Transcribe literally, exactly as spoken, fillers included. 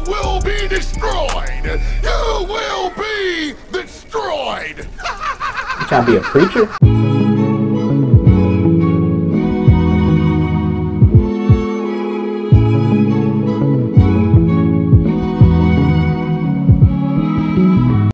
will be destroyed! You will be destroyed! You trying to be a preacher?